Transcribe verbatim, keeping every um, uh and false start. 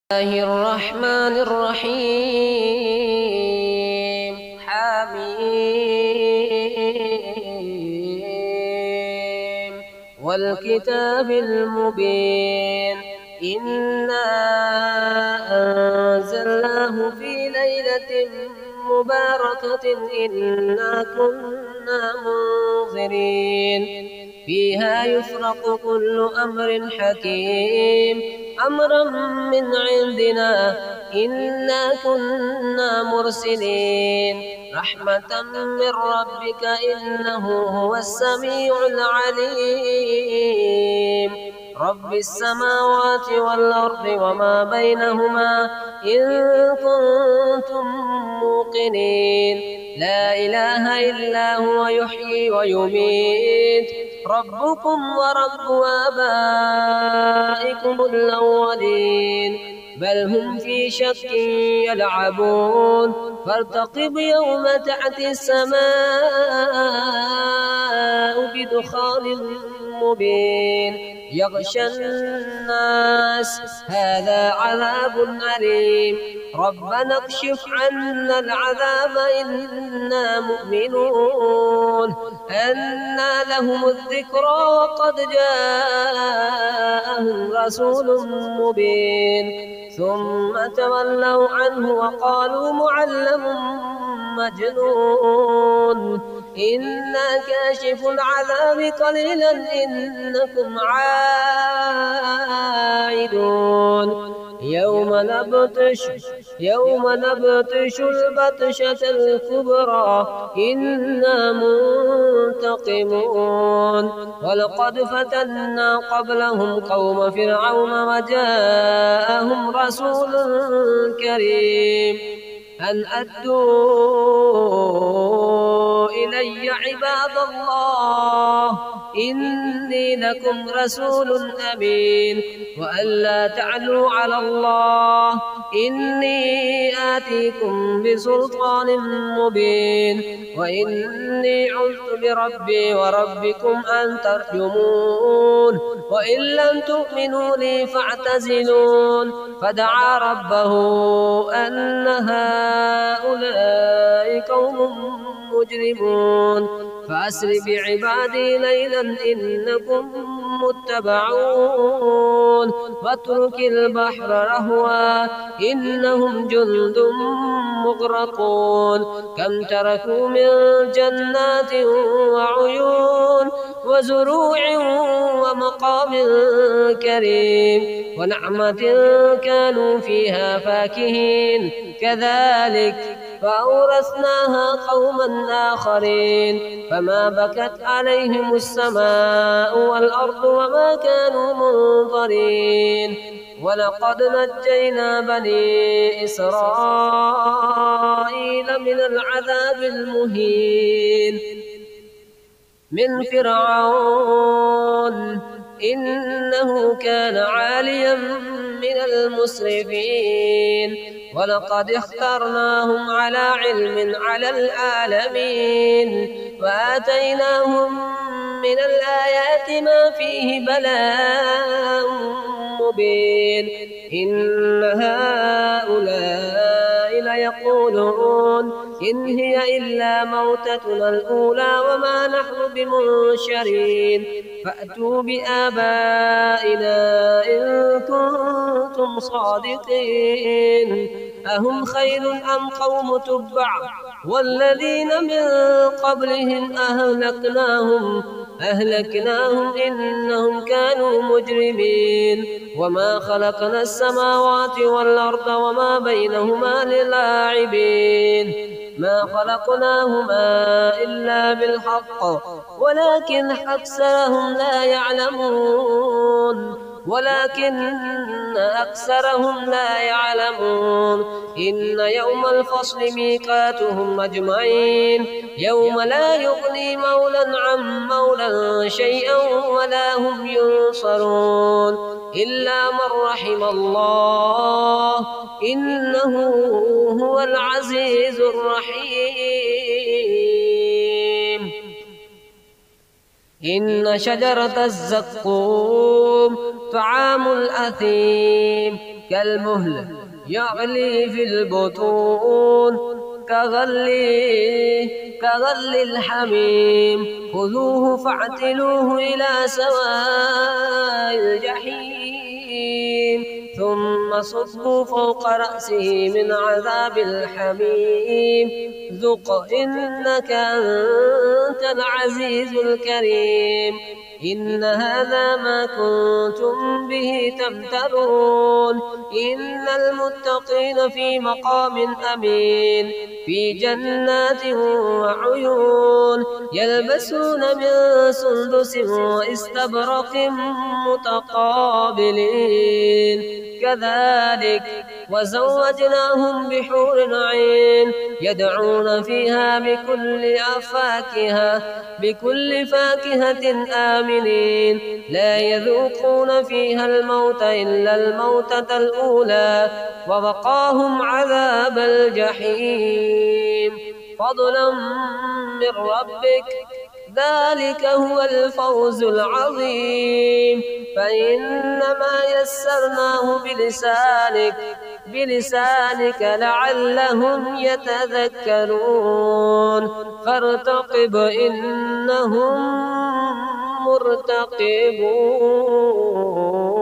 الله الرحمن الرحيم. حميم والكتاب المبين. إنا أنزلناه في ليلة مباركة إنا كنا منذرين فيها يفرق كل أمر حكيم أمرا من عندنا إنا كنا مرسلين رحمة من ربك إنه هو السميع العليم. رب السماوات والأرض وما بينهما إن كنتم موقنين لا إله إلا هو يحيي ويميت ربكم ورب آبائكم الأولين بل هم في شك يلعبون فارتقب يوم تأتي السماء بدخان مبين يغشى الناس هذا عذاب أليم ربنا اكشف عنا العذاب إنا مؤمنون أنى لهم الذكرى وقد جاءهم رسول مبين ثم تولوا عنه وقالوا معلم مجنون إنا كاشف العذاب قليلا إنكم عائدون يوم نبطش يوم نبطش البطشة الكبرى إنا منتقمون ولقد فتنا قبلهم قوم فرعون وجاءهم رسول كريم أن أدوا إلي عباد الله إني لكم رسول أمين وأن لا تعلوا على الله إني آتيكم بسلطان مبين وإني عذت بربي وربكم أن ترجمون وإن لم تؤمنوا لي فاعتزلون فدعا ربه أن هؤلاء قوم مجرمون فأسر بعبادي ليلا إنكم متبعون واترك البحر رهوا إنهم جند مغرقون كم تركوا من جنات وعيون وزروع ومقام كريم ونعمة كانوا فيها فاكهين كذلك فأورثناها قوما آخرين فما بكت عليهم السماء والأرض وما كانوا منظرين ولقد نجينا بني إسرائيل من العذاب المهين من فرعون إنه كان عاليا من المسرفين ولقد اخترناهم على علم على العالمين وآتيناهم من الآيات ما فيه بلاء مبين إن هؤلاء ليقولون إن هي إلا موتتنا الأولى وما نحن بمنشرين فأتوا بآبائنا إن كنتم صادقين أهم خير أم قوم تبع والذين من قبلهم أهلكناهم أهلكناهم إنهم كانوا مجرمين وما خلقنا السماوات والأرض وما بينهما للاعبين ما خلقناهما إلا بالحق ولكن أكثرهم لا يعلمون ولكن أكثرهم لا يعلمون إن يوم الفصل ميقاتهم أجمعين يوم لا يغني مولى عن مولى شيئا ولا هم ينصرون إلا من رحم الله إنه هو العزيز الرحيم. إن شجرة الزقوم طعام الأثيم كالمهل يغلي في البطون كغلي كغل الحميم خذوه فاعتلوه إلى سواء الجحيم ثم صبوا فوق رأسه من عذاب الحميم ذق إنك أنت العزيز الكريم إن هذا ما كنتم به تمترون إن المتقين في مقام أمين في جنات وعيون يلبسون من سندس واستبرق متقابلين كذلك وزوجناهم بحور عين يدعون فيها بكل فاكهة بكل فاكهة آمنين لا يذوقون فيها الموت إلا الموتة الأولى ووقاهم عذاب الجحيم فضلا من ربك ذلك هو الفوز العظيم فإنما يسرناه بلسانك بلسانك لعلهم يتذكرون فارتقب إنهم مرتقبون.